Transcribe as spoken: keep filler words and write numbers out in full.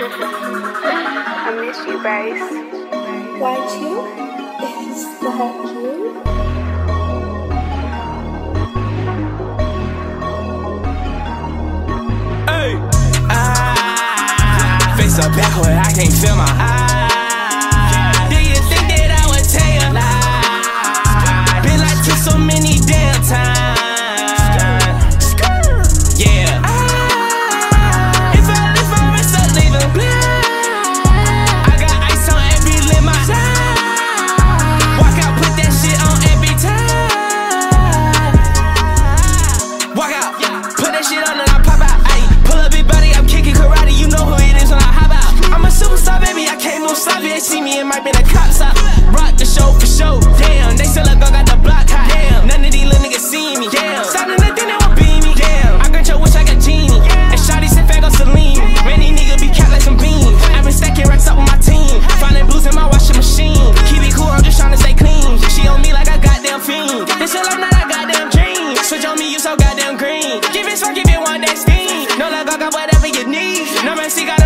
I miss you, Bryce. Y two? Is that you? Hey! Ah, face up backward, I can't feel my eyes. Do you think that I would tell you lies? Been like to so many damn times. Yeah. If I live for it, so leave them blind. I got ice on every limb I walk out, put that shit on every time. Walk out, put that shit on and I pop out. Ayy, pull up big body, I'm kicking karate. You know who it is when I hop out. I'm a superstar, baby, I can't move sloppy. They see me, it might be the cops out. Rock the show for show. Damn, they still a gun, got the block hot. Damn, none of these little niggas see me. Damn, starting to think they won't be me. Damn, I grant your wish like a genie. And shawty SoFaygo Celine. Man, these niggas be capped like some beans. I've been stacking racks up with my team. Finding blues in my washing machine. Keep it cool, I'm just trying to stay clean. She on me like a goddamn fiend. This shit like not a goddamn dream. Switch on me, you so goddamn green. Give it spark, give it one that steam. No, like I got whatever you need. No mercy, got